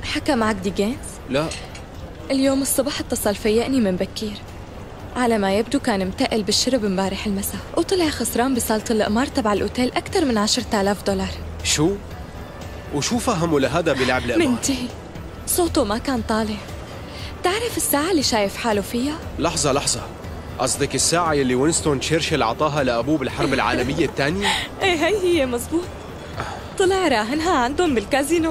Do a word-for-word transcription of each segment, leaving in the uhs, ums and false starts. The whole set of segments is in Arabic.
حكى معك ديجينز؟ لا. اليوم الصبح اتصل فيقني من بكير، على ما يبدو كان متقل بالشرب امبارح المساء، وطلع خسران بصالة القمار تبع الأوتيل أكثر من عشرة آلاف دولار. شو؟ وشو فهموا لهذا بلعب القمار؟ منتهي، صوته ما كان طالع. تعرف الساعة اللي شايف حاله فيها؟ لحظة لحظة، قصدك الساعة اللي وينستون تشرشل عطاها لأبوه بالحرب العالمية الثانية؟ ايه هي هي مزبوط، طلع راهنها عندهم بالكازينو.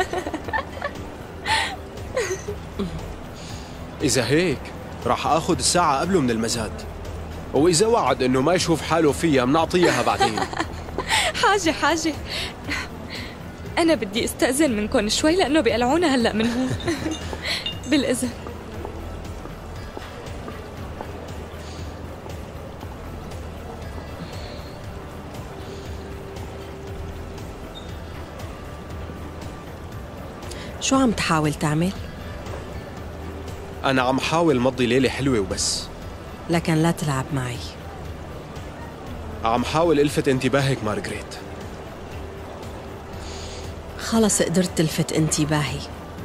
إذا هيك راح آخذ الساعة قبله من المزاد، وإذا وعد إنه ما يشوف حاله فيها منعطيها بعدين. حاجة حاجة، أنا بدي استأذن منكم شوي لأنه بيقلعونا هلأ من هون. بالإذن. شو عم تحاول تعمل؟ أنا عم حاول مضي ليلة حلوة وبس. لكن لا تلعب معي. عم حاول ألفت انتباهك مارغريت. خلص قدرت تلفت انتباهي.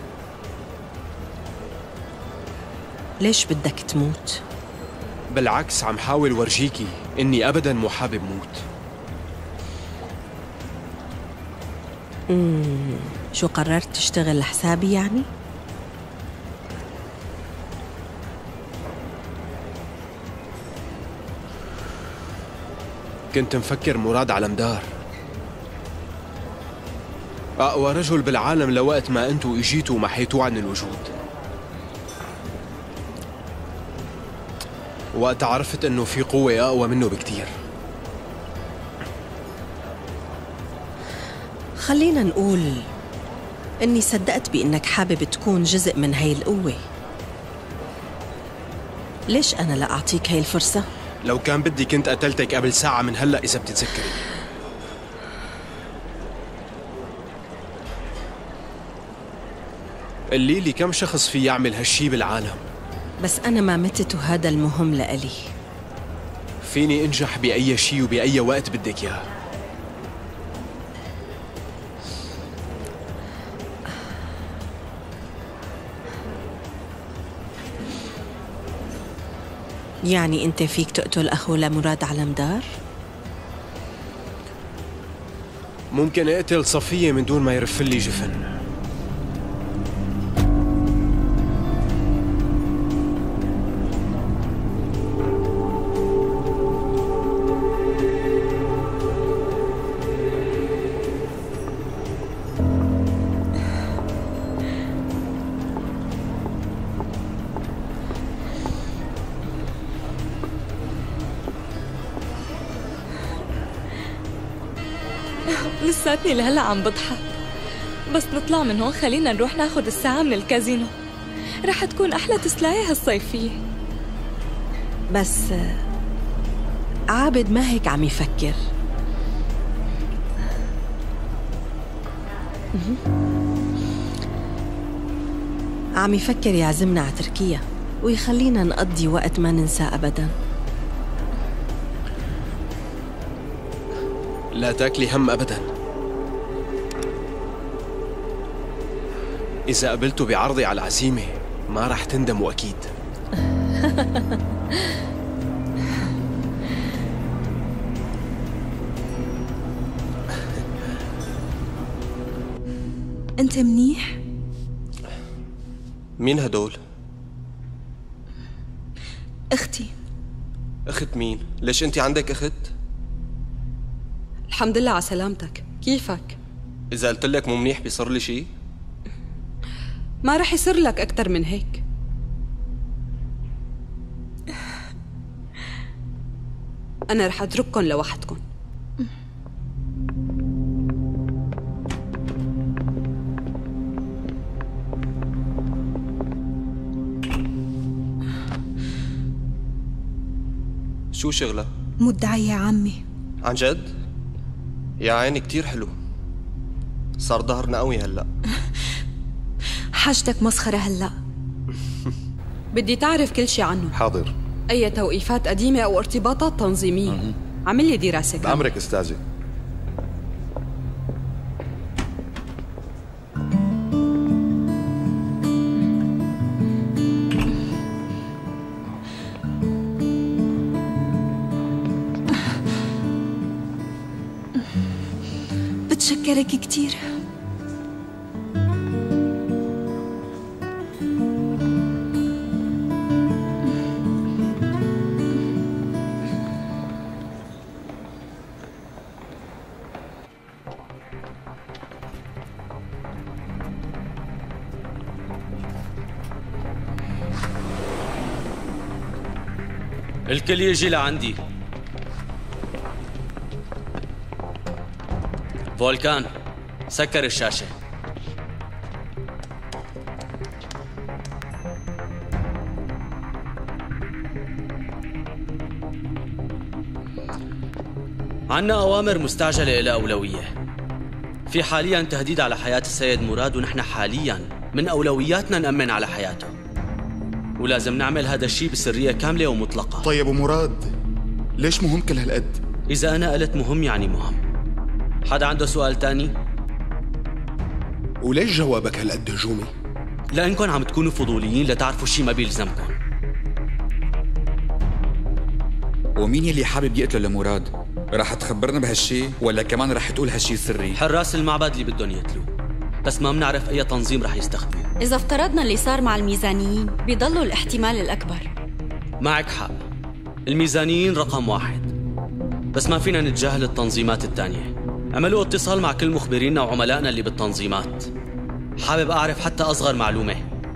ليش بدك تموت؟ بالعكس عم حاول ورجيكي إني أبداً مو حابب موت. امم شو قررت تشتغل لحسابي يعني؟ كنت مفكر مراد علمدار أقوى رجل بالعالم لوقت ما أنتوا إجيتوا ومحيتوه عن الوجود. وقت عرفت إنه في قوة أقوى منه بكتير. خلينا نقول إني صدقت بإنك حابب تكون جزء من هاي القوة. ليش أنا لا أعطيك هاي الفرصة؟ لو كان بدي كنت قتلتك قبل ساعة من هلأ إذا بتتذكري. قلي لي كم شخص في يعمل هالشي بالعالم؟ بس أنا ما متت وهذا المهم لإلي. فيني أنجح بأي شي وبأي وقت بدك إياه. يعني أنت فيك تقتل أخو لمراد علمدار؟ ممكن أقتل صفية من دون ما يرفلي جفن. لساتني لهلا عم بضحك، بس نطلع من هون خلينا نروح ناخد الساعة من الكازينو، رح تكون أحلى تسلاية هالصيفية. بس عابد ما هيك عم يفكر. عم يفكر يعزمنا على تركيا ويخلينا نقضي وقت ما ننسى أبداً. لا تاكلي هم أبداً. إذا قبلتوا بعرضي على العزيمة ما رح تندموا أكيد. أنت منيح؟ مين هدول؟ أختي. أخت مين؟ ليش أنت عندك أخت؟ الحمد لله على سلامتك، كيفك؟ إذا قلت لك مو منيح بيصير لي شيء؟ ما رح يصير لك أكتر من هيك. أنا رح أترككن لوحدكن. شو شغلة؟ مدعي يا عمي. عن جد؟ يا عيني كتير حلو. صار ظهرنا قوي هلأ. حاجتك مسخرة هلأ. بدي تعرف كل شي عنه. حاضر. أي توقيفات قديمة أو ارتباطات تنظيمية. عمل لي دراسة كاملة. بأمرك أستاذي. بتشكرك كتير. الكل يجي لعندي. فولكان، سكر الشاشة. عنا أوامر مستعجلة إلى أولوية. في حاليا تهديد على حياة السيد مراد، ونحن حاليا من أولوياتنا نأمن على حياته، ولازم نعمل هذا الشيء بسرية كاملة ومطلقة. طيب ومراد ليش مهم كل هالقد؟ إذا أنا قلت مهم يعني مهم. حدا عنده سؤال تاني؟ وليش جوابك هالقد هجومي؟ لأنكم عم تكونوا فضوليين لتعرفوا شيء ما بيلزمكم. ومين يلي حابب يقتله لمراد؟ رح تخبرنا بهالشي ولا كمان رح تقول هالشي سري؟ حراس المعبد اللي بدهم يقتلوه، بس ما بنعرف أي تنظيم رح يستخدموه. إذا افترضنا اللي صار مع الميزانيين بيضلوا الاحتمال الأكبر. معك حق، الميزانيين رقم واحد، بس ما فينا نتجاهل التنظيمات التانية. عملوا اتصال مع كل مخبرينا وعملائنا اللي بالتنظيمات. حابب أعرف حتى أصغر معلومة.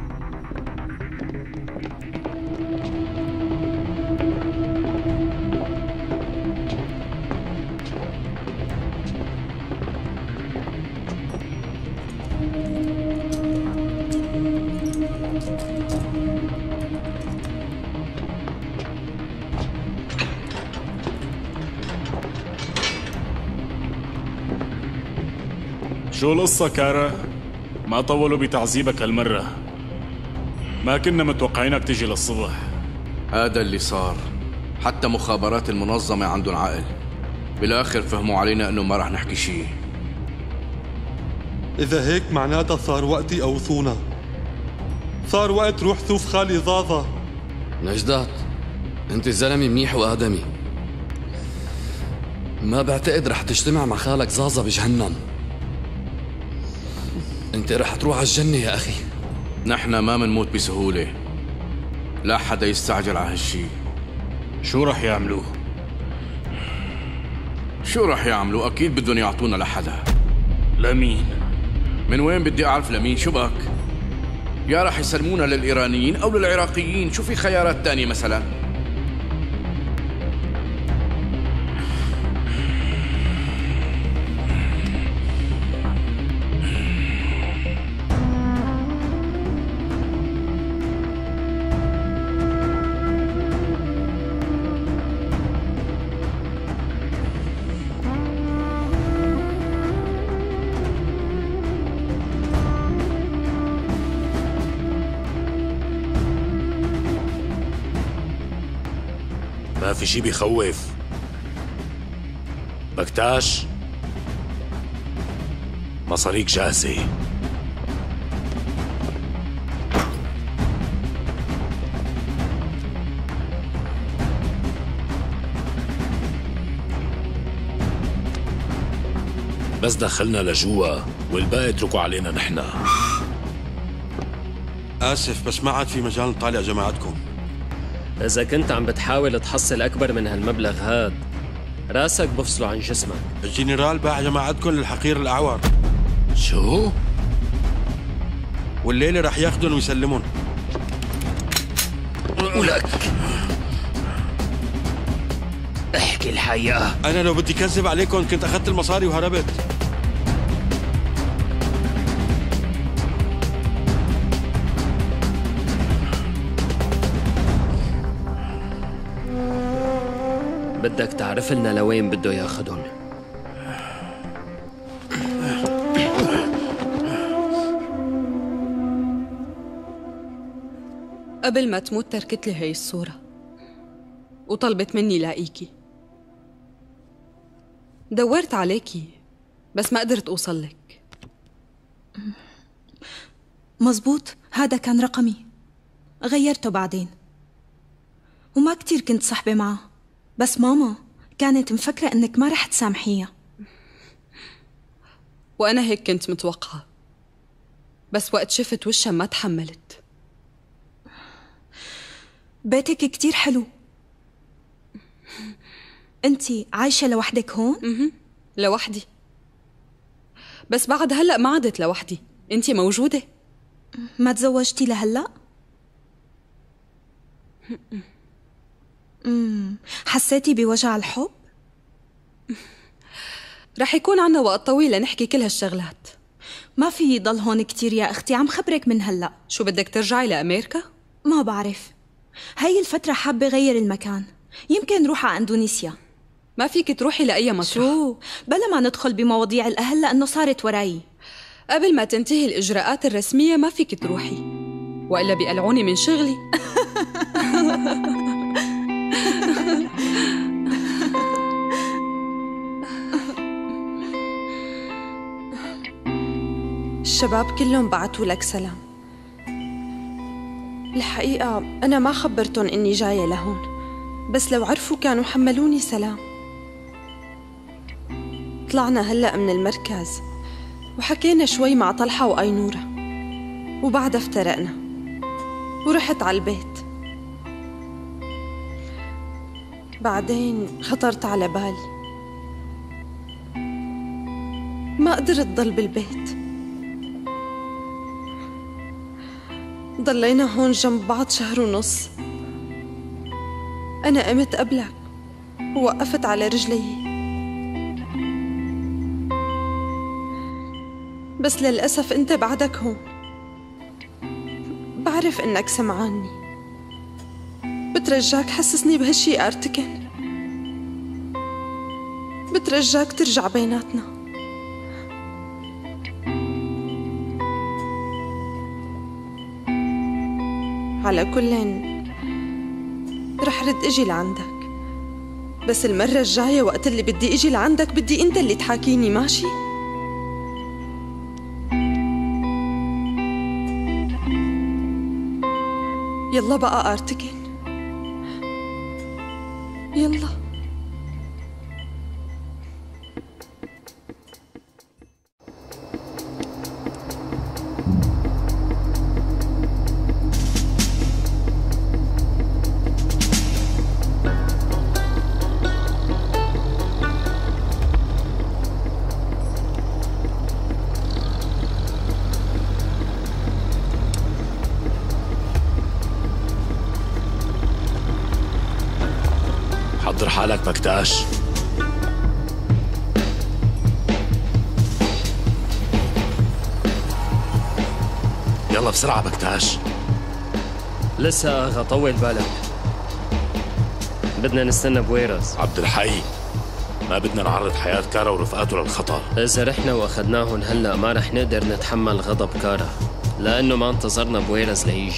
شو القصة كارا؟ ما طولوا بتعذيبك هالمرة. ما كنا متوقعينك تجي للصبح. هذا اللي صار. حتى مخابرات المنظمة عندهم عقل. بالآخر فهموا علينا انه ما رح نحكي شيء. إذا هيك معناتها صار وقت يقوصونا. صار وقت روح شوف خالي زازا. نجدات، انت زلمة منيح وآدمي. ما بعتقد رح تجتمع مع خالك زازا بجهنم. انت رح تروح على الجنة يا أخي. نحن ما منموت بسهولة. لا حدا يستعجل على هالشي. شو رح يعملوه؟ شو رح يعملوا؟ أكيد بدهم يعطونا لحدا. لمين؟ من وين بدي أعرف لمين؟ شو بك؟ يا رح يسلمونا للإيرانيين أو للعراقيين. شو في خيارات تانية مثلا؟ ما في شي بيخوف. بكتاش، مصاريك جاهزة. بس دخلنا لجوا والباقي اتركوا علينا نحن. آسف بس ما عاد في مجال نطالع جماعتكم. إذا كنت عم بتحاول تحصل أكبر من هالمبلغ هاد، راسك بفصله عن جسمك. الجنرال باع جماعتكم للحقير الأعور. شو؟ والليلة رح ياخدن ويسلمون. ولك احكي الحقيقة. أنا لو بدي كذب عليكم كنت أخذت المصاري وهربت. بدك تعرف لنا لوين بده ياخدهم. قبل ما تموت تركت لي هي الصورة وطلبت مني لاقيكي. دورت عليكي بس ما قدرت أوصل لك. مزبوط، هذا كان رقمي، غيرته بعدين، وما كتير كنت صحبة معه، بس ماما كانت مفكرة إنك ما رح تسامحيها. وأنا هيك كنت متوقعة، بس وقت شفت وشها ما تحملت. بيتك كتير حلو. انتي عايشة لوحدك هون؟ اها لوحدي، بس بعد هلأ ما عدت لوحدي. انتي موجودة؟ ما تزوجتي لهلأ؟ امم حسيتي بوجع الحب؟ رح يكون عنا وقت طويل لنحكي كل هالشغلات. ما في ضل هون كتير يا أختي، عم خبرك من هلأ. شو بدك ترجعي لأمريكا؟ ما بعرف، هاي الفترة حابة غير المكان، يمكن روح على أندونيسيا. ما فيك تروحي لأي مطرح. شو؟ بلا ما ندخل بمواضيع الأهل لأنه صارت وراي. قبل ما تنتهي الإجراءات الرسمية ما فيك تروحي، وإلا بيقلعوني من شغلي. الشباب كلهم بعتوا لك سلام. الحقيقة أنا ما خبرتهم إني جاية لهون، بس لو عرفوا كانوا حملوني سلام. طلعنا هلأ من المركز وحكينا شوي مع طلحة وأينورة، وبعدها افترقنا ورحت على البيت. بعدين خطرت على بالي ما قدرت ضل بالبيت. ضلينا هون جنب بعض شهر ونص. أنا قمت قبلك ووقفت على رجلي، بس للأسف أنت بعدك هون. بعرف إنك سمعاني، بترجاك حسسني بهالشي أرتكن. بترجاك ترجع بيناتنا. على كلين رح رد اجي لعندك، بس المرة الجاية وقت اللي بدي اجي لعندك بدي انت اللي تحاكيني، ماشي؟ يلا بقى ارتكن، يلا. حضر حالك بكتاش. يلا بسرعة بكتاش. لسه اغا، طول بالك، بدنا نستنى بويرز. عبد الحي، ما بدنا نعرض حياة كارا ورفقاته للخطر. إذا رحنا وأخذناهم هلأ ما رح نقدر نتحمل غضب كارا، لأنه ما انتظرنا بويرز ليجي.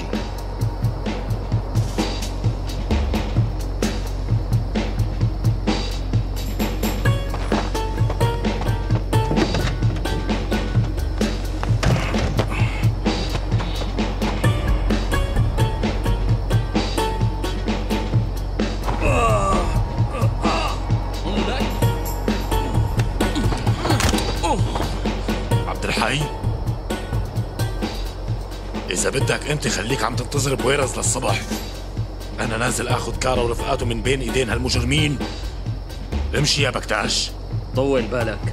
إذا بدك أنت خليك عم تنتظر بويرز للصبح. أنا نازل آخذ كارا ورفقاته من بين إيدين هالمجرمين. امشي يا بكتاش. طول بالك.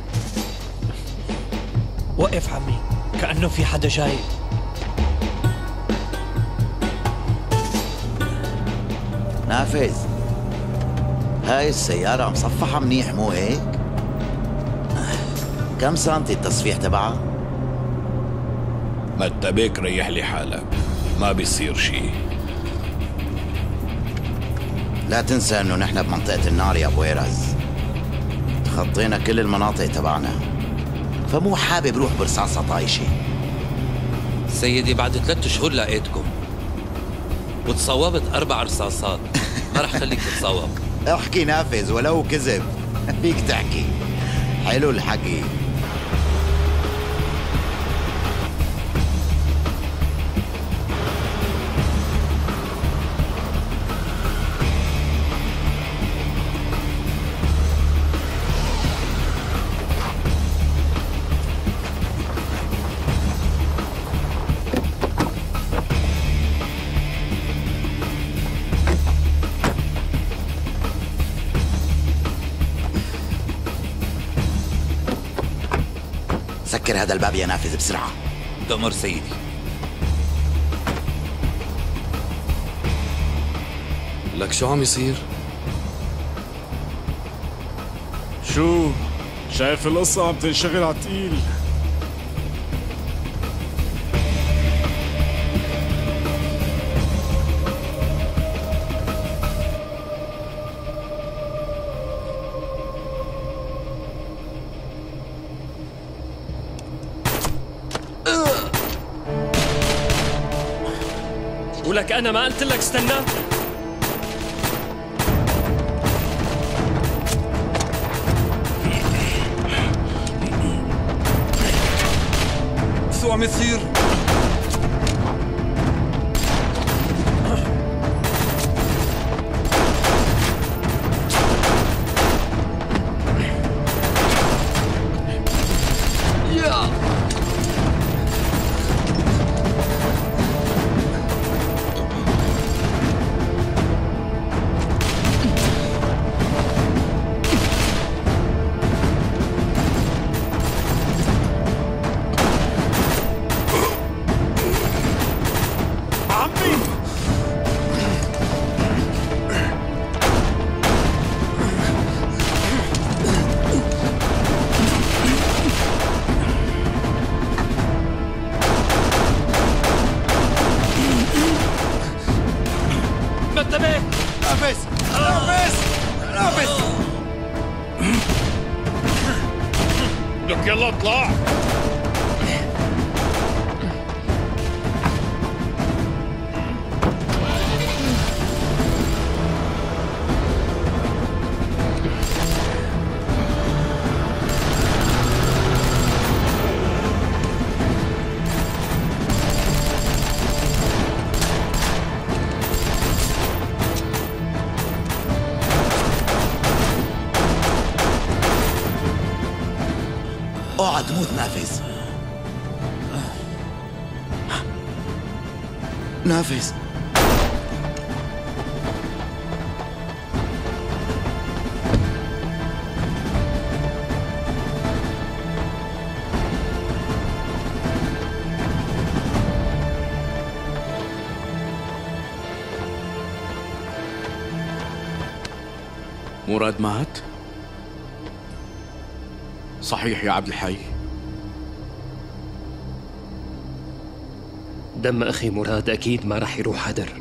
وقف عمي، كأنه في حدا جاي. نافذ، هاي السيارة مصفحة منيح مو هيك؟ كم سنتي التصفيح تبعها؟ ما تبيك ريح لي حالك، ما بيصير شي. لا تنسى انه نحن بمنطقة النار يا بويرز، تخطينا كل المناطق تبعنا، فمو حابب روح برصاصة طايشة. سيدي بعد ثلاثة شهور لقيتكم وتصوبت أربع رصاصات، ما رح خليك تتصوب. احكي نافذ ولو كذب، فيك تحكي. حلو الحكي. سكر هذا الباب يا نافذ بسرعة. تأمر سيدي. لك شو عم يصير؟ شو؟ شايف القصة عم تنشغل على التقيل. ولك أنا ما قلت لك استنى؟ شو عم يصير؟ يلا اطلع. اوعى تموت نافذ. نافذ مراد مات؟ صحيح يا عبد الحي. دم أخي مراد أكيد ما رح يروح هدر.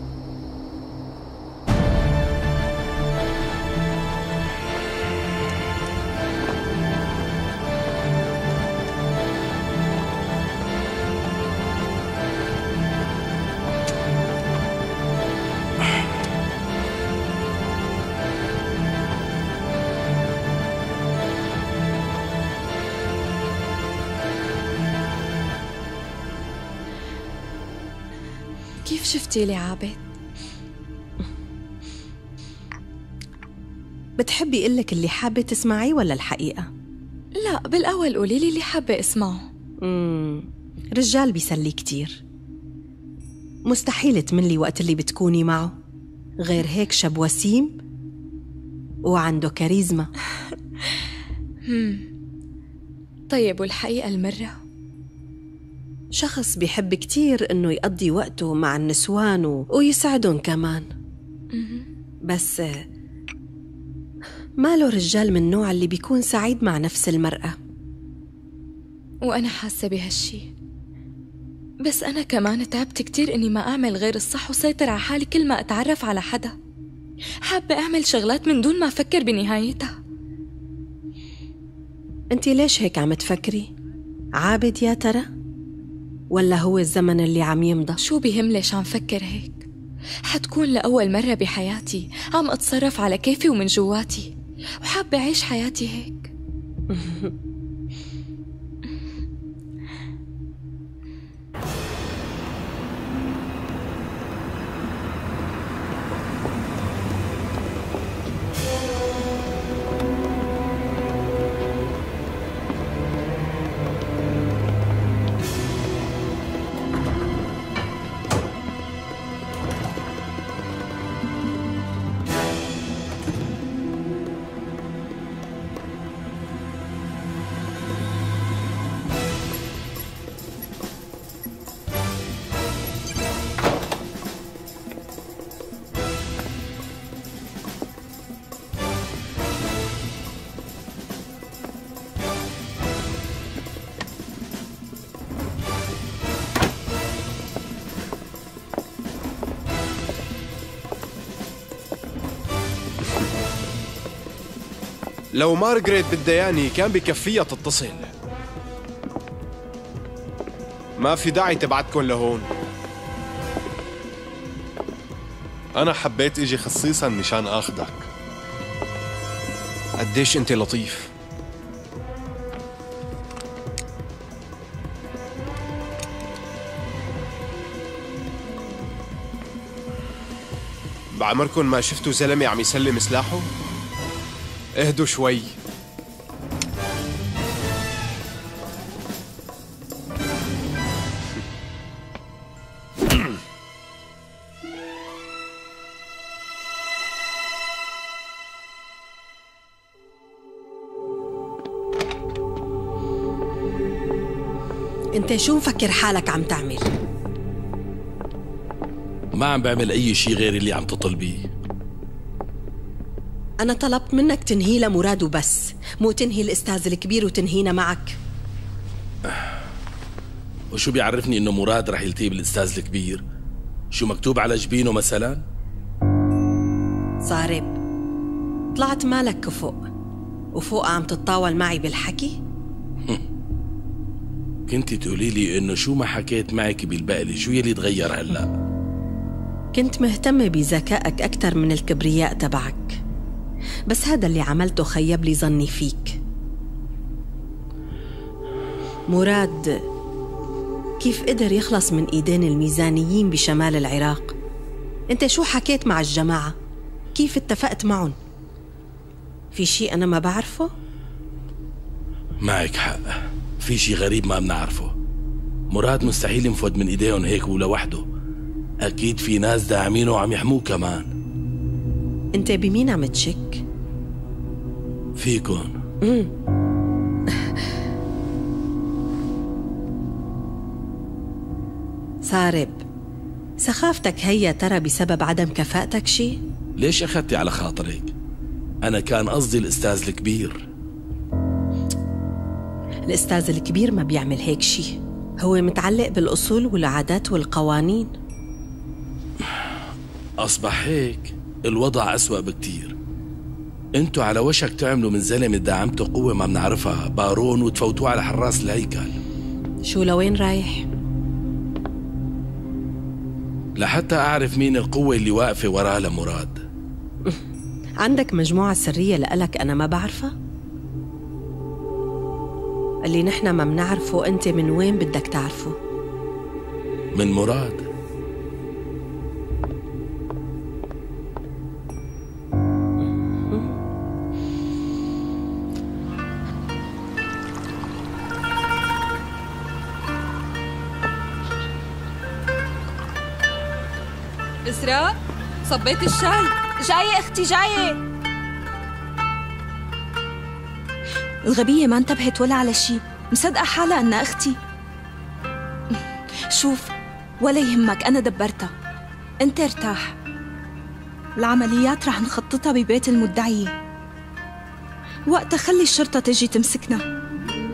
كيف شفتي لي عابد؟ بتحبي قلك اللي حابة تسمعيه ولا الحقيقة؟ لا، بالأول قولي لي اللي حابة اسمعه. مم. رجال بيسلي كتير، مستحيل تملي وقت اللي بتكوني معه. غير هيك شاب وسيم وعنده كاريزما. طيب والحقيقة المرة؟ شخص بيحب كتير إنه يقضي وقته مع النسوان و... ويسعدهم كمان. بس ما له رجال من النوع اللي بيكون سعيد مع نفس المرأة. وأنا حاسة بهالشي، بس أنا كمان تعبت كتير إني ما أعمل غير الصح وسيطر على حالي كل ما أتعرف على حدا. حابة أعمل شغلات من دون ما أفكر بنهايتها. أنتي ليش هيك عم تفكري؟ عابد يا ترى؟ ولا هو الزمن اللي عم يمضى؟ شو بهم ليش عم فكر هيك؟ حتكون لأول مرة بحياتي عم أتصرف على كيفي ومن جواتي، وحابة أعيش حياتي هيك. لو مارغريت بدها ياني كان بكفيها تتصل. ما في داعي تبعتكن لهون. أنا حبيت إجي خصيصاً مشان آخدك. قديش أنت لطيف. بعمركن ما شفتوا زلمة عم يسلم سلاحه؟ اهدوا شوي. انت شو مفكر حالك عم تعمل؟ ما عم بعمل أي شيء غير اللي عم تطلبيه. أنا طلبت منك تنهي لمراد وبس، مو تنهي الأستاذ الكبير وتنهينا معك. وشو بيعرفني إنه مراد رح يلتقي بالأستاذ الكبير؟ شو مكتوب على جبينه مثلا؟ صارب، طلعت مالك كفؤ وفوق عم تتطاول معي بالحكي؟ كنتي تقولي لي إنه شو ما حكيت معك بالبقلي، شو يلي تغير هلأ؟ كنت مهتمة بذكائك أكثر من الكبرياء تبعك، بس هذا اللي عملته خيب لي ظني فيك. مراد كيف قدر يخلص من إيدين الميزانيين بشمال العراق؟ أنت شو حكيت مع الجماعة؟ كيف اتفقت معهم؟ في شيء أنا ما بعرفه؟ معك حق، في شيء غريب ما بنعرفه. مراد مستحيل ينفد من إيديهم هيك ولوحده، أكيد في ناس داعمينه وعم يحموه كمان. أنت بمين عم تشك؟ فيكن. صارب، سخافتك هي ترى بسبب عدم كفاءتك شي؟ ليش أخذتي على خاطرك؟ أنا كان قصدي الأستاذ الكبير. الأستاذ الكبير ما بيعمل هيك شي، هو متعلق بالأصول والعادات والقوانين. أصبح هيك الوضع أسوأ بكتير. انتوا على وشك تعملوا من زلمة دعمته قوة ما بنعرفها بارون وتفوتوه على حراس الهيكل. شو لوين رايح؟ لحتى أعرف مين القوة اللي واقفة وراها لمراد. عندك مجموعة سرية لألك أنا ما بعرفها؟ اللي نحن ما بنعرفه أنت من وين بدك تعرفه؟ من مراد. إسراء، صبيت الشاي. جاية أختي جاية. الغبية ما انتبهت ولا على شي، مصدقة حالها أنها أختي. شوف، ولا يهمك، أنا دبرتها، أنت ارتاح. العمليات رح نخططها ببيت المدعية، وقتها خلي الشرطة تجي تمسكنا.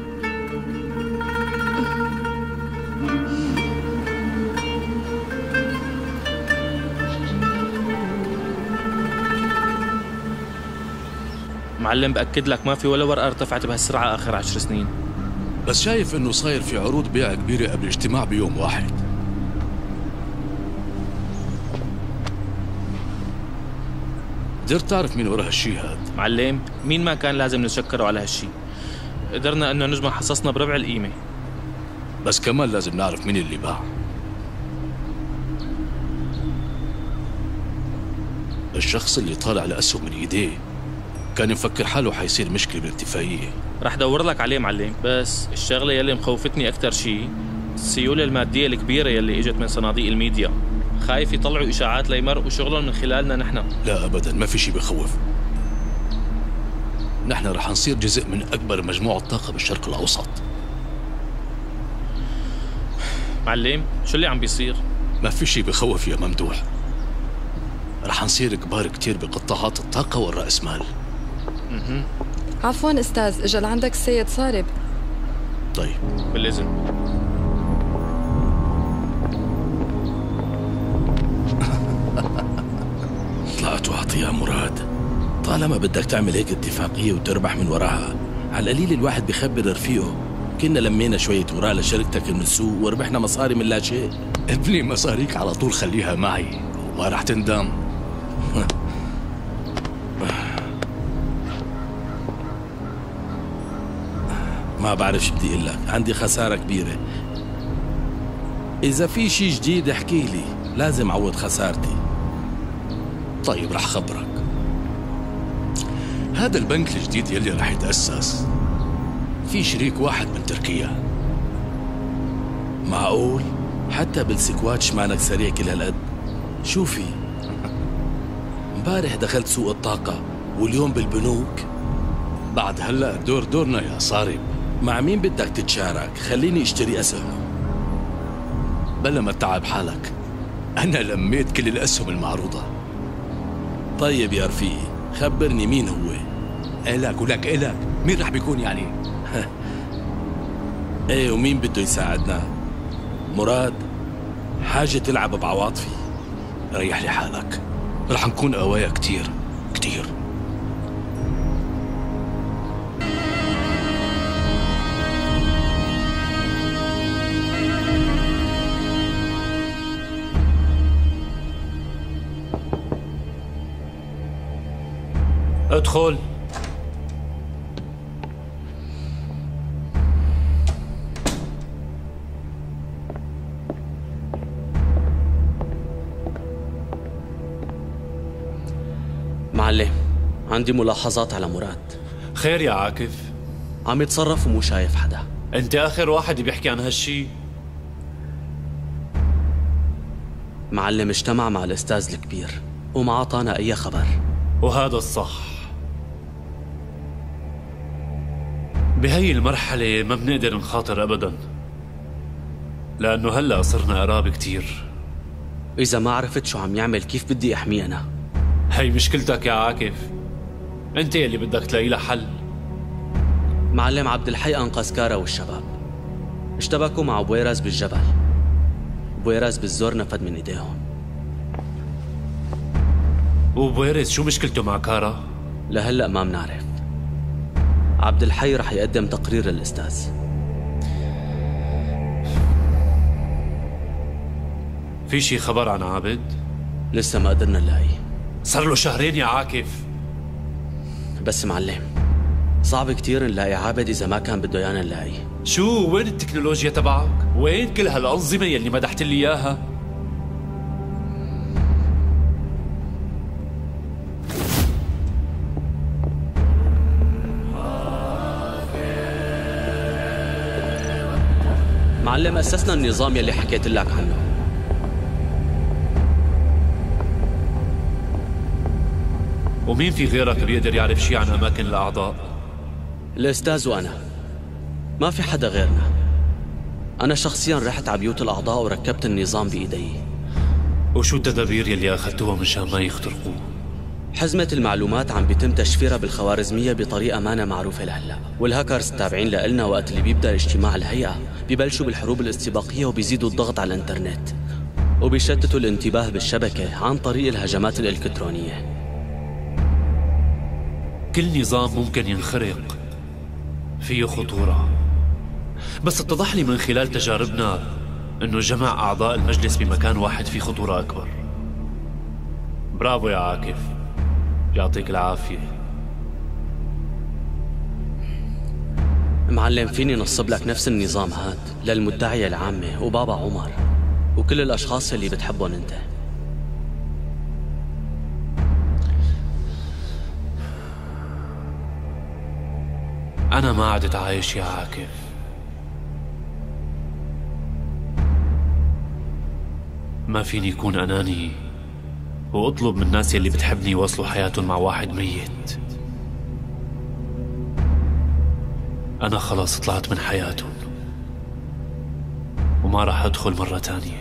معلم بأكد لك ما في ولا ورقة ارتفعت بهالسرعة آخر عشر سنين. بس شايف إنه صاير في عروض بيع كبيرة قبل اجتماع بيوم واحد. قدرت تعرف مين ورا هالشي هاد؟ معلم، مين ما كان لازم نشكره على هالشي. قدرنا إنه نجمع حصصنا بربع القيمة. بس كمان لازم نعرف مين اللي باع. الشخص اللي طالع لأسهم من إيديه كان يفكر حاله حيصير مشكلة بالاتفاقية. رح دور لك عليه معلم، بس الشغلة يلي مخوفتني أكتر شي السيولة المادية الكبيرة يلي إجت من صناديق الميديا. خايف يطلعوا إشاعات ليمرقوا شغلهم من خلالنا نحن. لا أبدا، ما في شي بخوف. نحن رح نصير جزء من أكبر مجموعة طاقة بالشرق الأوسط. معلم، شو اللي عم بيصير؟ ما في شي بخوف يا ممدوح. رح نصير كبار كتير بقطاعات الطاقة والرأسمال. عفوا أستاذ، إجا لعندك السيد صارب. طيب بالإذن. طلعت واعطي يا مراد، طالما بدك تعمل هيك اتفاقية وتربح من وراها، على القليل الواحد بيخبر رفيقه. كنا لمينا شوية وراء لشركتك من السوق وربحنا مصاري من لا شيء. ابني مصاريك على طول خليها معي وما رح تندم. ما بعرف شو بدي اقول لك، عندي خسارة كبيرة. إذا في شي جديد احكي لي، لازم أعوض خسارتي. طيب رح خبرك. هذا البنك الجديد يلي رح يتأسس في شريك واحد من تركيا. معقول؟ حتى بالسكواتش مالك سريع كل هالقد؟ شوفي، امبارح دخلت سوق الطاقة واليوم بالبنوك. بعد هلا دور دورنا يا صارب. مع مين بدك تتشارك؟ خليني اشتري أسهم. بلا ما تتعب حالك، أنا لميت كل الأسهم المعروضة. طيب يا رفيقي، خبرني مين هو؟ إلك ولك إلك، مين رح بيكون يعني؟ ايه، ومين بده يساعدنا؟ مراد؟ حاجة تلعب بعواطفي. ريح لي حالك، رح نكون قوايا كتير كتير. ادخل. معلم، عندي ملاحظات على مراد. خير يا عاكف؟ عم يتصرف ومو شايف حدا. انت اخر واحد بيحكي عن هالشي. معلم اجتمع مع الاستاذ الكبير وما عطانا اي خبر. وهذا الصح. بهي المرحلة ما بنقدر نخاطر ابدا، لانه هلا صرنا قراب كتير. اذا ما عرفت شو عم يعمل كيف بدي احميه انا؟ هي مشكلتك يا عاكف، انت اللي بدك تلاقي لها حل. معلم عبد الحي انقذ كارا والشباب، اشتبكوا مع بويراز بالجبل. بويراز بالزور نفد من ايديهم. وبويرز شو مشكلته مع كارا؟ لهلا ما بنعرف. عبد الحي رح يقدم تقرير للاستاذ. في شي خبر عن عابد؟ لسه ما قدرنا نلاقيه. صار له شهرين يا عاكف. بس معلم، صعب كتير نلاقي عابد إذا ما كان بده يانا نلاقيه. شو وين التكنولوجيا تبعك؟ وين كل هالأنظمة يلي مدحت لي إياها؟ معلم، أسسنا النظام يلي حكيت لك عنه. ومين في غيرك بيقدر يعرف شي عن أماكن الأعضاء؟ الأستاذ وأنا، ما في حدا غيرنا. أنا شخصياً رحت على بيوت الأعضاء وركبت النظام بإيدي. وشو التدابير يلي أخذتوها مشان ما يخترقوا؟ حزمة المعلومات عم بيتم تشفيرها بالخوارزمية بطريقة مانا معروفة لهلا، والهاكرز التابعين لإلنا وقت اللي بيبدأ اجتماع الهيئة ببلشوا بالحروب الاستباقية وبيزيدوا الضغط على الانترنت، وبيشتتوا الانتباه بالشبكة عن طريق الهجمات الإلكترونية. كل نظام ممكن ينخرق، فيه خطورة، بس اتضح لي من خلال تجاربنا انه جمع اعضاء المجلس بمكان واحد فيه خطورة اكبر. برافو يا عاكف، يعطيك العافية. معلم، فيني نصب لك نفس النظام هاد للمدعية العامة وبابا عمر وكل الاشخاص اللي بتحبهم انت. أنا ما عدت عايش يا عاكف. ما فيني يكون أناني وأطلب من الناس اللي بتحبني يواصلوا حياتهم مع واحد ميت. أنا خلاص طلعت من حياتهم وما راح أدخل مرة تانية.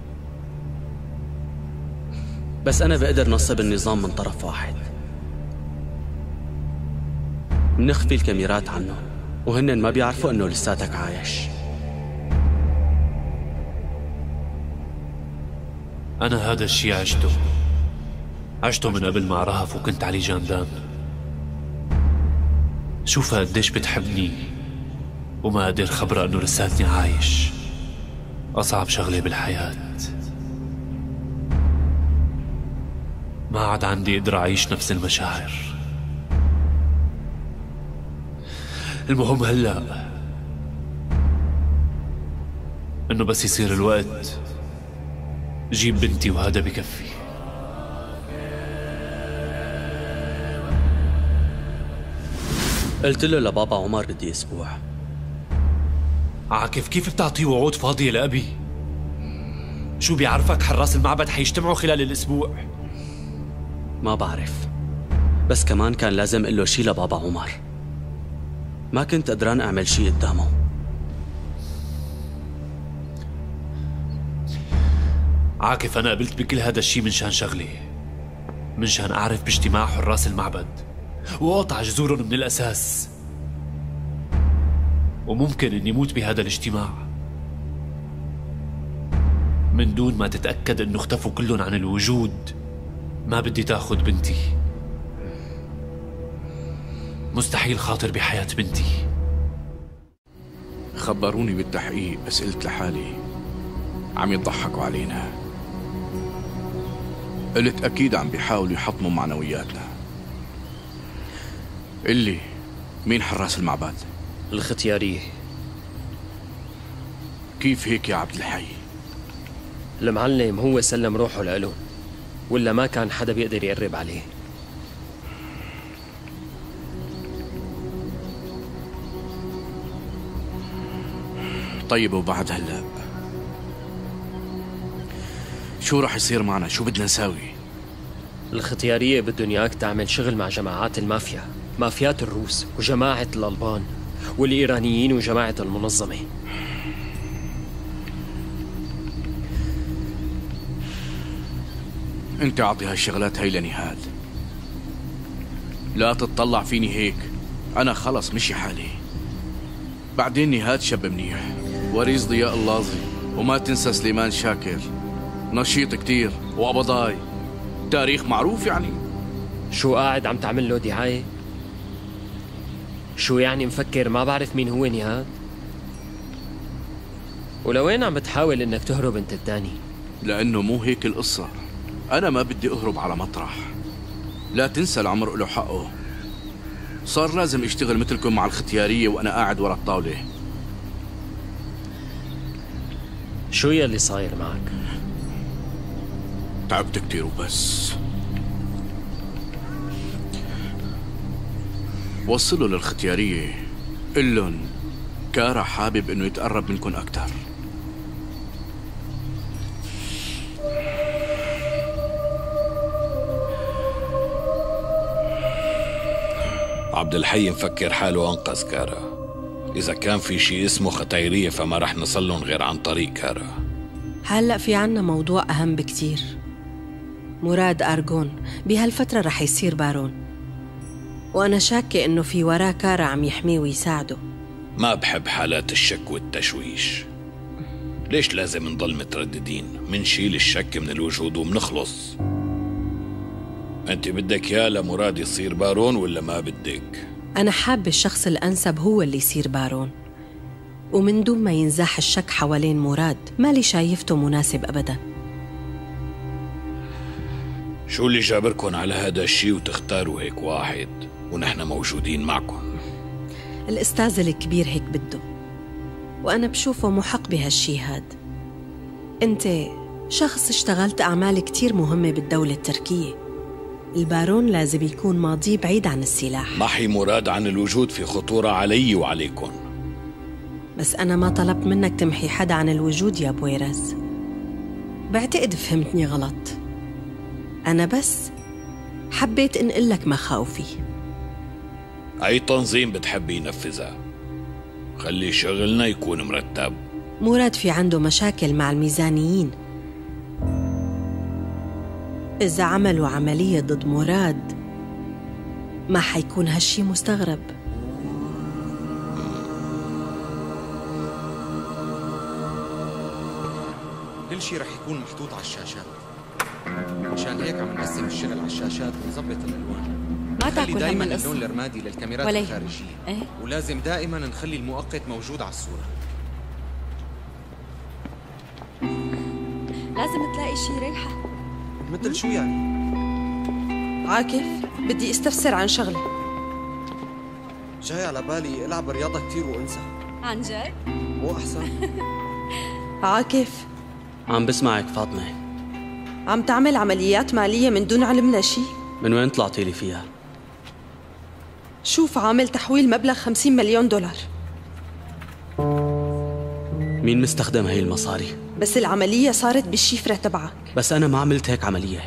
بس أنا بقدر نصب النظام من طرف واحد. منخفي الكاميرات عنه وهن ما بيعرفوا انه لساتك عايش. انا هذا الشيء عشته عشته من قبل ما اعرف وكنت علي جاندان. شوفها قديش بتحبني وما قادر خبرها انه لساتني عايش. اصعب شغلة بالحياة. ما عاد عندي قدرة اعيش نفس المشاعر. المهم هلأ انه بس يصير الوقت جيب بنتي وهذا بكفي. قلت له لبابا عمر بدي اسبوع. عاكف كيف بتعطيه وعود فاضية لأبي؟ شو بيعرفك حراس المعبد حيجتمعوا خلال الأسبوع؟ ما بعرف، بس كمان كان لازم اقول له شي لبابا عمر. ما كنت قدران اعمل شي قدامه. عاكف أنا قبلت بكل هذا الشي من شان شغلي، من شان أعرف باجتماع حراس المعبد وأقطع جذورهم من الأساس. وممكن إني موت بهذا الاجتماع من دون ما تتأكد إنه اختفوا كلهم عن الوجود. ما بدي تاخد بنتي. مستحيل خاطر بحياة بنتي. خبروني بالتحقيق بس قلت لحالي عم يضحكوا علينا. قلت أكيد عم بيحاولوا يحطموا معنوياتنا. اللي مين حراس المعبد؟ الختيارية. كيف هيك يا عبد الحي؟ المعلم هو سلم روحه لإلهم، ولا ما كان حدا بيقدر يقرب عليه. طيب وبعد هلا شو رح يصير معنا؟ شو بدنا نساوي؟ الختيارية بدهم اياك تعمل شغل مع جماعات المافيا، مافيات الروس وجماعة الألبان والإيرانيين وجماعة المنظمة. انت اعطي هالشغلات هي لنهاد. لا تتطلع فيني هيك، انا خلص مشي حالي. بعدين نهاد شاب منيح، وريث ضياء اللازي، وما تنسى سليمان شاكر نشيط كتير وقبضاي، تاريخ معروف يعني. شو قاعد عم تعمل له دعاية؟ شو يعني مفكر ما بعرف مين هو نهاد؟ ولوين عم بتحاول انك تهرب انت التاني؟ لانه مو هيك القصة. انا ما بدي اهرب على مطرح. لا تنسى العمر له حقه. صار لازم اشتغل مثلكم مع الختيارية وانا قاعد ورا الطاولة. شو يلي صاير معك؟ تعبت كتير وبس. وصلوا للختيارية قلن كارا حابب انه يتقرب منكم اكتر. عبد الحي مفكر حاله انقذ كارا. اذا كان في شيء اسمه ختيرية فما رح نصلن غير عن طريق كارا. هلأ في عنا موضوع أهم بكتير. مراد أرغون بهالفترة رح يصير بارون، وأنا شاكة إنه في وراه كارا عم يحميه ويساعده. ما بحب حالات الشك والتشويش. ليش لازم نضل مترددين؟ منشيل الشك من الوجود ومنخلص. انت بدك يا لمراد يصير بارون ولا ما بدك؟ أنا حابة الشخص الأنسب هو اللي يصير بارون، ومن دون ما ينزاح الشك حوالين مراد. مالي شايفته مناسب أبدا. شو اللي جابركن على هذا الشيء وتختاروا هيك واحد ونحن موجودين معكم؟ الأستاذ الكبير هيك بده، وأنا بشوفه محق بهالشي هاد. أنت شخص اشتغلت أعمال كتير مهمة بالدولة التركية. البارون لازم يكون ماضيه بعيد عن السلاح. محي مراد عن الوجود في خطورة علي وعليكم. بس أنا ما طلبت منك تمحي حدا عن الوجود يا بويرز. بعتقد فهمتني غلط. أنا بس حبيت انقلك مخاوفي. أي تنظيم بتحبي ينفذها؟ خلي شغلنا يكون مرتب. مراد في عنده مشاكل مع الميزانيين. إذا عملوا عملية ضد مراد ما حيكون هالشي مستغرب. كل شي رح يكون محطوط على الشاشات، مشان هيك عم نقسم الشغل على الشاشات ونظبط الألوان. ما تاكل هم دائما القصة اللون الرمادي للكاميرات ولا الخارجية ايه؟ ولازم دائما نخلي المؤقت موجود على الصورة. لازم تلاقي شي ريحة. مثل شو يعني؟ عاكف، بدي استفسر عن شغلة. جاي على بالي العب رياضة كتير وانسى. عن جد؟ مو أحسن؟ عاكف، عم بسمعك فاطمة. عم تعمل عمليات مالية من دون علمنا شي؟ من وين طلعتي لي فيها؟ شوف، عامل تحويل مبلغ خمسين مليون دولار. مين مستخدم هاي المصاري؟ بس العملية صارت بالشفرة تبعك. بس أنا ما عملت هيك عملية.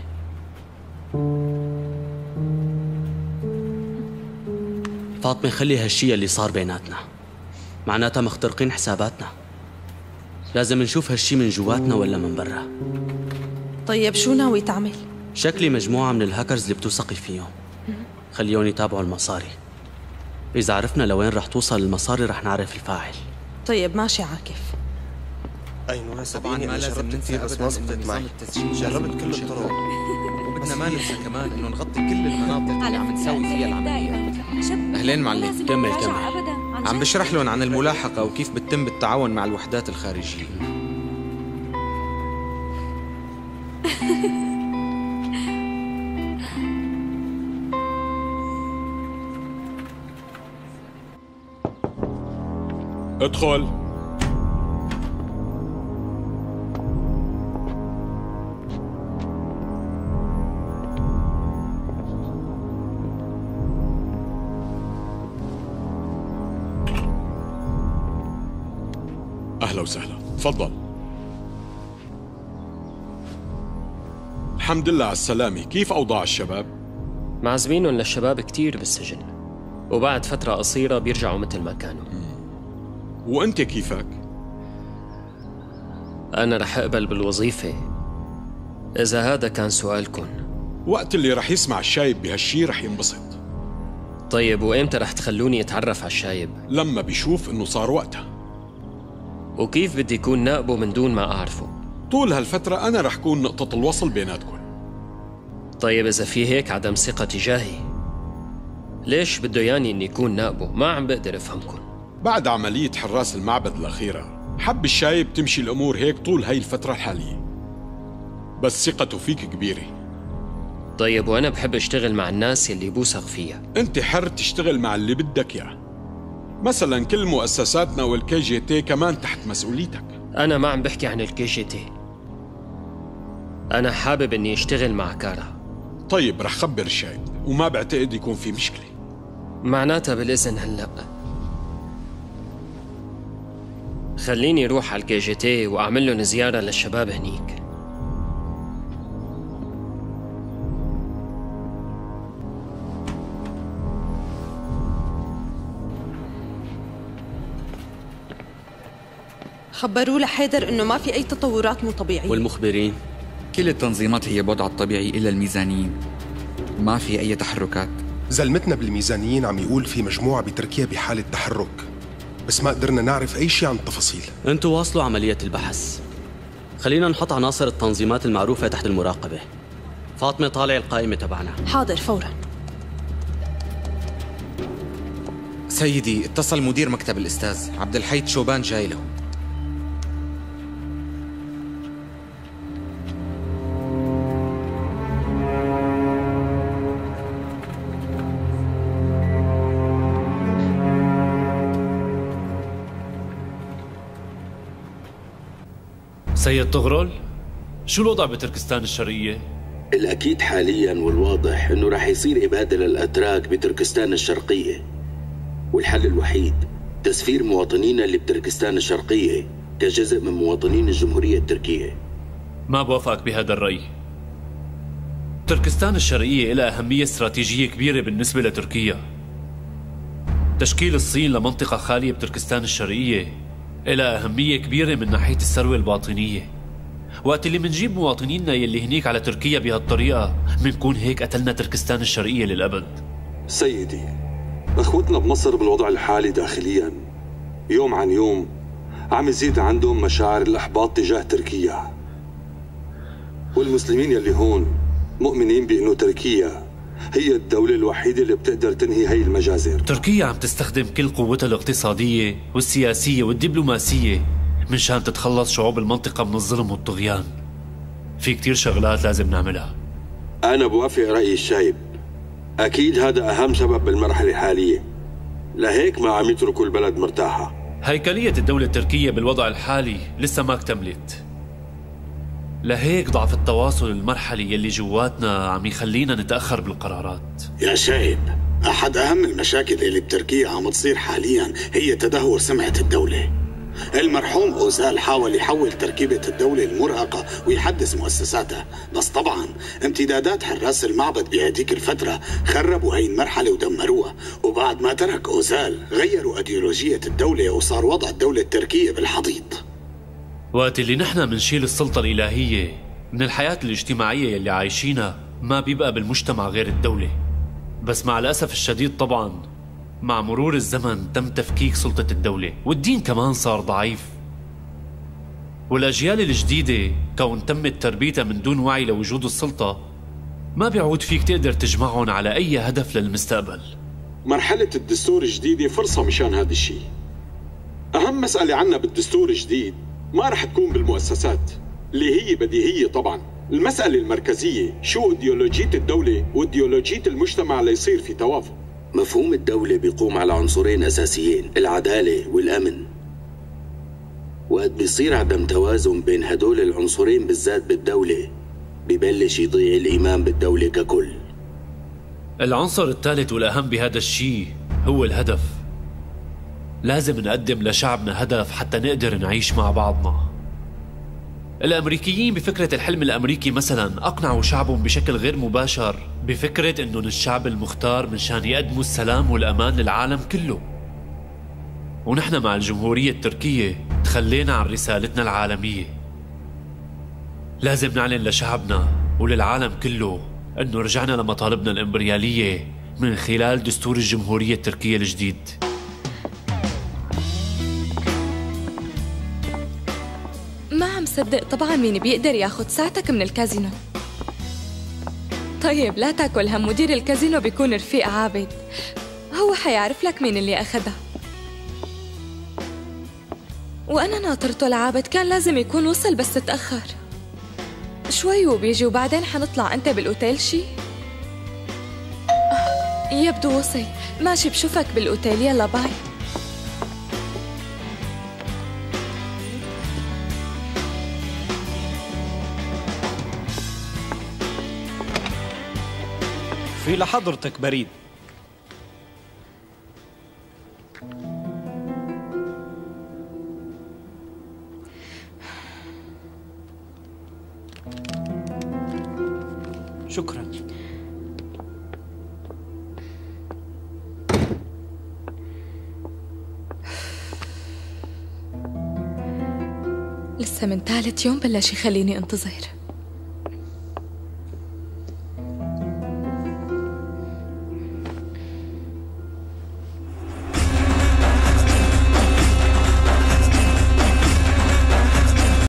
فاطمة، خلي هالشي اللي صار بيناتنا، معناتها مخترقين حساباتنا. لازم نشوف هالشي من جواتنا ولا من برا. طيب شو ناوي تعمل؟ شكلي مجموعة من الهاكرز اللي بتوثقي فيهم، خليهم يتابعوا المصاري. إذا عرفنا لوين رح توصل المصاري رح نعرف الفاعل. طيب ماشي عاكف. أيوة طبعا ما لازم ننسى أبدا إنه نظام التسجيل جربت كل الطرق، وبدنا ما ننسى كمان إنه نغطي كل المناطق اللي عم نسوي فيها العمليات. أهلين معلم. كمل كمل. عم بشرح لهم عن الملاحقة وكيف بتتم بالتعاون مع الوحدات الخارجية. ادخل. أهلا وسهلا، تفضل. الحمد لله على السلامة، كيف أوضاع الشباب؟ معزمينهم للشباب كتير بالسجن، وبعد فترة قصيرة بيرجعوا مثل ما كانوا. وأنت كيفك؟ أنا رح أقبل بالوظيفة إذا هذا كان سؤالكم. وقت اللي رح يسمع الشايب بهالشي رح ينبسط. طيب وإمتى رح تخلوني أتعرف على الشايب؟ لما بيشوف إنه صار وقتها. وكيف بدي يكون نائبه من دون ما أعرفه؟ طول هالفترة أنا رح كون نقطة الوصل بيناتكم. طيب إذا في هيك عدم ثقة تجاهي، ليش بده ياني إني يكون نائبه؟ ما عم بقدر أفهمكم. بعد عملية حراس المعبد الأخيرة حب الشايب تمشي الأمور هيك طول هاي الفترة الحالية، بس ثقته فيك كبيرة. طيب وأنا بحب أشتغل مع الناس اللي بوثق فيها. أنت حر تشتغل مع اللي بدك إياه. مثلا كل مؤسساتنا والكي جي تي كمان تحت مسؤوليتك. أنا ما عم بحكي عن الكي جي تي، أنا حابب إني أشتغل مع كارا. طيب رح خبر الشايب وما بعتقد يكون في مشكلة. معناتها بالإذن هلأ خليني روح على الكي جي تي وأعمل لهم زيارة للشباب هنيك. خبروا لحيدر انه ما في اي تطورات مو طبيعية. والمخبرين؟ كل التنظيمات هي بوضعها الطبيعي إلا الميزانيين، ما في أي تحركات. زلمتنا بالميزانيين عم يقول في مجموعة بتركيا بحالة تحرك، بس ما قدرنا نعرف أي شيء عن التفاصيل. انتوا واصلوا عملية البحث، خلينا نحط عناصر التنظيمات المعروفة تحت المراقبة. فاطمة طالع القائمة تبعنا. حاضر فورا. سيدي، اتصل مدير مكتب الأستاذ عبد الحي شوبان جاي له. سيد طغرل، شو الوضع بتركستان الشرقية؟ الأكيد حالياً والواضح إنه رح يصير إبادة للأتراك بتركستان الشرقية، والحل الوحيد تسفير مواطنينا اللي بتركستان الشرقية كجزء من مواطنين الجمهورية التركية. ما بوافقك بهذا الرأي. تركستان الشرقية لها أهمية استراتيجية كبيرة بالنسبة لتركيا. تشكيل الصين لمنطقة خالية بتركستان الشرقية لها أهمية كبيرة من ناحية الثروة الباطنية. وقت اللي منجيب مواطنينا يلي هنيك على تركيا بهالطريقة منكون هيك قتلنا تركستان الشرقية للأبد. سيدي، أخوتنا بمصر بالوضع الحالي داخليا يوم عن يوم عم يزيد عندهم مشاعر الإحباط تجاه تركيا، والمسلمين يلي هون مؤمنين بأنه تركيا هي الدولة الوحيدة اللي بتقدر تنهي هي المجازر. تركيا عم تستخدم كل قوتها الاقتصادية والسياسية والدبلوماسية منشان تتخلص شعوب المنطقة من الظلم والطغيان. في كتير شغلات لازم نعملها. أنا بوافق رأي الشايب، أكيد هذا أهم سبب بالمرحلة الحالية، لهيك ما عم يتركوا البلد مرتاحة. هيكلية الدولة التركية بالوضع الحالي لسه ما اكتملت، لهيك ضعف التواصل المرحلي يلي جواتنا عم يخلينا نتأخر بالقرارات. يا شايب، أحد أهم المشاكل اللي بتركيا عم تصير حاليا هي تدهور سمعة الدولة. المرحوم أوزال حاول يحول تركيبة الدولة المرهقة ويحدث مؤسساتها، بس طبعا امتدادات حراس المعبد بهديك الفترة خربوا هاي المرحلة ودمروها، وبعد ما ترك أوزال غيروا أيديولوجية الدولة وصار وضع الدولة التركية بالحضيض. وقت اللي نحن منشيل السلطة الإلهية من الحياة الاجتماعية يلي عايشينها ما بيبقى بالمجتمع غير الدولة. بس مع الأسف الشديد طبعا مع مرور الزمن تم تفكيك سلطة الدولة، والدين كمان صار ضعيف، والأجيال الجديدة كون تمت تربيتها من دون وعي لوجود السلطة ما بيعود فيك تقدر تجمعهم على أي هدف للمستقبل. مرحلة الدستور الجديدة فرصة مشان هذا الشيء. أهم مسألة عنا بالدستور الجديد ما رح تكون بالمؤسسات اللي هي بديهية طبعا. المسألة المركزية شو ايديولوجية الدولة وايديولوجية المجتمع ليصير في توافق. مفهوم الدولة بيقوم على عنصرين أساسيين، العدالة والأمن. وقت بيصير عدم توازن بين هدول العنصرين بالذات بالدولة ببلش يضيع الإيمان بالدولة ككل. العنصر الثالث والأهم بهذا الشيء هو الهدف. لازم نقدم لشعبنا هدف حتى نقدر نعيش مع بعضنا. الأمريكيين بفكرة الحلم الأمريكي مثلا أقنعوا شعبهم بشكل غير مباشر بفكرة إنهم الشعب المختار منشان يقدموا السلام والأمان للعالم كله. ونحن مع الجمهورية التركية تخلينا عن رسالتنا العالمية. لازم نعلن لشعبنا وللعالم كله إنه رجعنا لمطالبنا الإمبريالية من خلال دستور الجمهورية التركية الجديد. ما عم صدق طبعا مين بيقدر ياخد ساعتك من الكازينو. طيب لا تاكل هم، مدير الكازينو بيكون رفيق عابد، هو حيعرف لك مين اللي أخدها. وأنا ناطرته لعابد، كان لازم يكون وصل بس تأخر شوي وبيجي، وبعدين حنطلع أنت بالأوتيل شي؟ آه يبدو وصل. ماشي بشوفك بالأوتيل، يلا باي. في لحضرتك بريد. شكرا. لسه من ثالث يوم بلش يخليني انتظر.